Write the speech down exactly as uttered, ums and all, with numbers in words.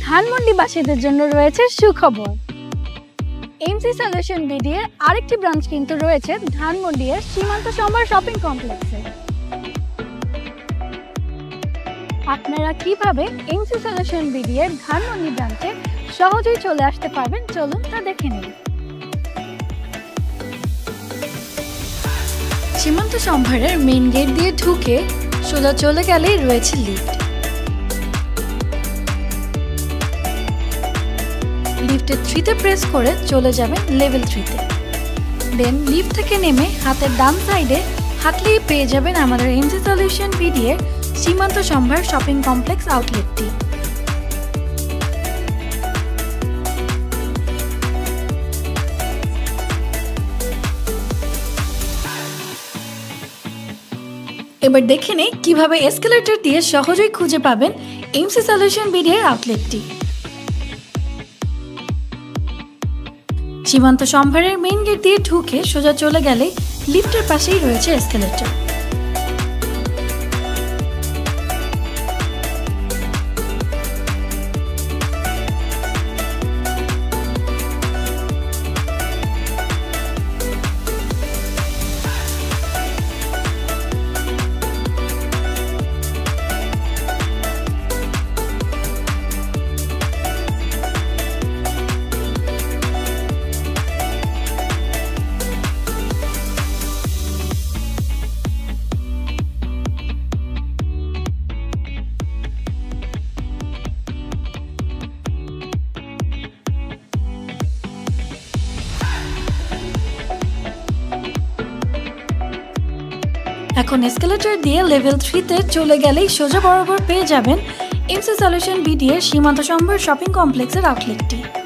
ধানমন্ডিবাসীদের জন্য রয়েছে সুখবর। এমসি সলিউশন বিডি এর আরেকটি ব্রাঞ্চ কিন্তু রয়েছে ধানমন্ডি এর সীমান্ত সম্ভার শপিং কমপ্লেক্সে। আপনারা কিভাবে এমসি সলিউশন বিডি এর ধানমন্ডি ব্রাঞ্চে সহজেই চলে আসতে পারবেন, চলুন তা দেখে নিন। সীমান্ত সম্ভারের মেইন গেট দিয়ে ঢুকে সোজা চলে গেলেই রয়েছে লিফট। লিফটের থ্রিতে প্রেস করে চলে যাবেন লেভেল থ্রিতে। দেন লিফট থেকে নেমে হাতের ডান সাইডে হাঁটলেই পেয়ে যাবেন আমাদের এমসি সলিউশন বিডি এর সীমান্ত সম্ভার শপিং কমপ্লেক্স আউটলেটটি। এবার দেখে নেই কিভাবে এসকেলেটর দিয়ে সহজেই খুঁজে পাবেন এমসি সলিউশন বিডি এর আউটলেটটি। সীমান্ত সম্ভারের মেইন গেট দিয়ে ঢুকে সোজা চলে গেলে লিফটের পাশেই রয়েছে এসকেলেটর। এখন এসকেলেটর দিয়ে লেভেল থ্রিতে চলে গেলেই সোজা বরাবর পেয়ে যাবেন এমসি সলিউশন বিডি এর সীমান্ত সম্ভার শপিং কমপ্লেক্সের আউটলেটটি।